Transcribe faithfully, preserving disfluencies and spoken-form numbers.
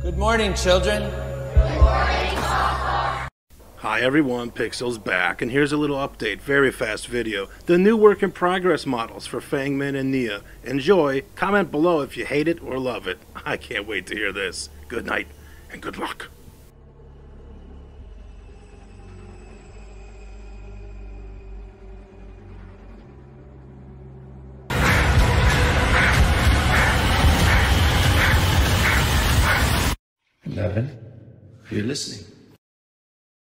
Good morning, children. Good morning, Papa. Hi everyone, Pixel's back, and here's a little update, very fast video. The new work in progress models for Fengman and Nea. Enjoy, comment below if you hate it or love it. I can't wait to hear this. Good night, and good luck. Eleven, you're listening.